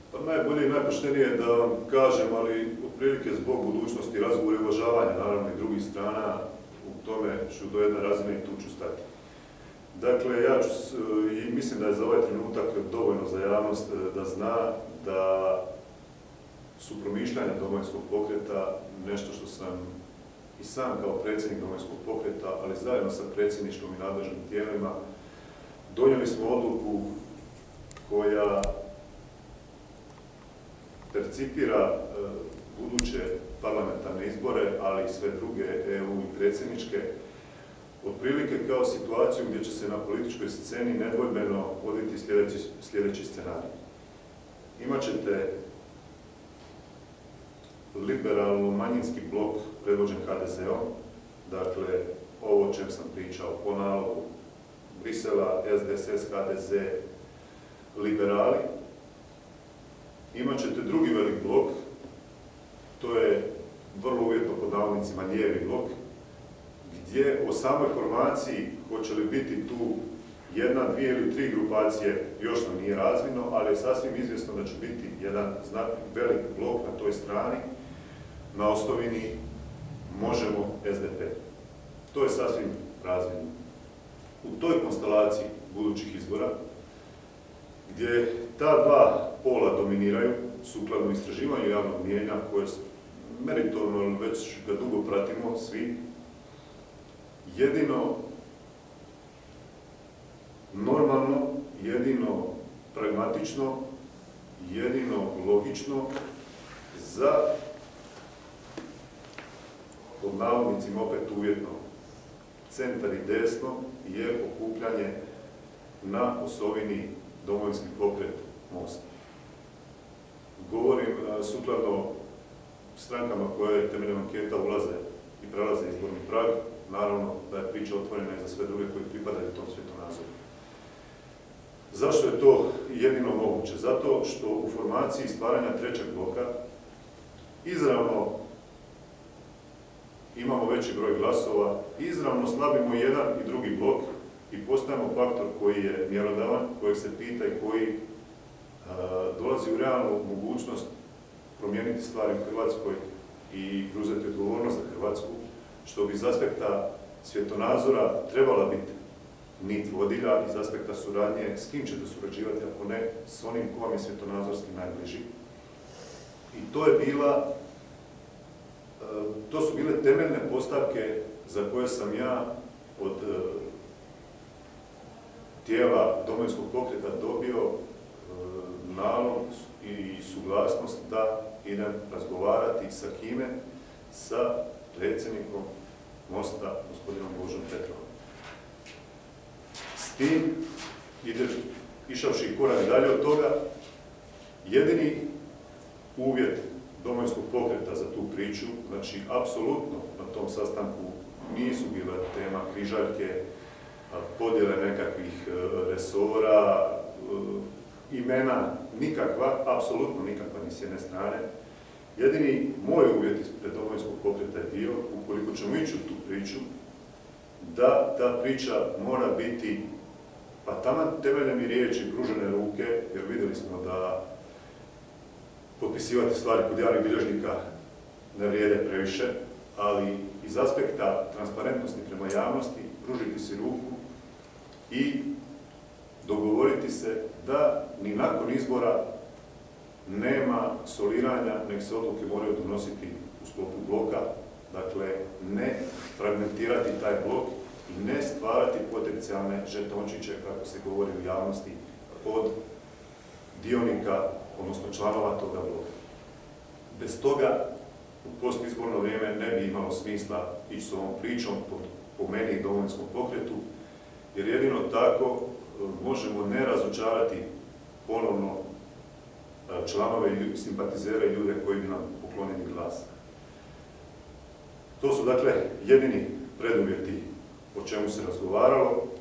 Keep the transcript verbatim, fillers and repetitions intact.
Pa najbolje i najpoštenije da vam kažem, ali otprilike zbog budućnosti, razgovora i uvažavanja, naravno i drugih strana, u tome ću do jedne razine i tu ću stati. Dakle, ja ću, i mislim da je za ovaj trenutak dovoljno za javnost da zna da su promišljanja Domovinskog pokreta nešto što sam i sam kao predsjednik Domovinskog pokreta, ali zajedno sa predsjedništvom i nadležnim tijelima, donijeli smo odluku koja percipira buduće parlamentarne izbore, ali i sve druge E U i predsjedničke, otprilike kao situaciju gdje će se na političkoj sceni nedvojbeno voditi sljedeći, sljedeći scenarij. Imaćete liberalno-manjinski blok predvođen H D Z-om, dakle, ovo o čem sam pričao, po nalogu Brisela, S D S S, H D Z, liberali. Imaćete drugi velik blok, to je vrlo uvjetno pod navodnicima lijevi blok, gdje o samoj formaciji hoće li biti tu jedna, dvije ili tri grupacije još nam nije razvidno, ali je sasvim izvjesno da će biti jedan velik blok na toj strani na osnovini Možemo S D P. To je sasvim razvidno. U toj konstelaciji budućih izbora, gdje ta dva pola dominiraju, sukladno istraživanju javnog mnijenja, koje meritorno već ga dugo pratimo svi, jedino normalno, jedino pragmatično, jedino logično za, pod navodnicima opet uvjetno, centar i desno je okupljanje na osovini Domovinski pokret Most. Govorim sukladno strankama koje temeljem anketa ulaze i prelaze izborni prag, naravno da je priča otvorena i za sve druge koji pripadaju tom svjetonazoru. Zašto je to jedino moguće? Zato što u formaciji stvaranja trećeg bloka izravno imamo veći broj glasova, izravno slabimo jedan i drugi blok i postajemo faktor koji je mjerodavan, kojeg se pita i koji a, dolazi u realnu mogućnost promijeniti stvari u Hrvatskoj i preuzeti odgovornost za Hrvatsku, što bi iz aspekta svjetonazora trebala biti nit vodilja, iz aspekta suradnje, s kim ćete surađivati, ako ne s onim ko vam je svjetonazorski najbliži. I to je bila, to su bile temeljne postavke za koje sam ja od tijela Domovinskog pokreta dobio nalog i suglasnost da idem razgovarati sa kime? Sa predsjednikom Mosta, gospodinom Božom Petrovom. S tim, išavši korak dalje od toga, jedini uvjet Domovinskog pokreta za tu priču, znači, apsolutno na tom sastanku nisu bile tema križaljke, podjele nekakvih resora, imena nikakva, apsolutno nikakva ni s jedne strane. Jedini moj uvjet ispred Domovinskog pokreta je bio, ukoliko ćemo ići u tu priču, da ta priča mora biti, pa taman temeljem i riječi, pružene ruke, jer vidjeli smo da potpisivati stvari kod javnih bilježnika ne vrijede previše, ali iz aspekta transparentnosti prema javnosti, pružiti si ruku i dogovoriti se da ni nakon izbora nema soliranja, nek se odluke moraju donositi u sklopu bloka, dakle ne fragmentirati taj blok i ne stvarati potencijalne žetončiće, kako se govori u javnosti, od dionika, odnosno članova toga bloka. Bez toga u postizborno vrijeme ne bi imalo smisla ići s ovom pričom po meni i Domovinskom pokretu, jer jedino tako možemo ne razočarati ponovno članove i simpatizere i ljude koji bi nam poklonili glas. To su dakle jedini preduvjeti o čemu se razgovaralo.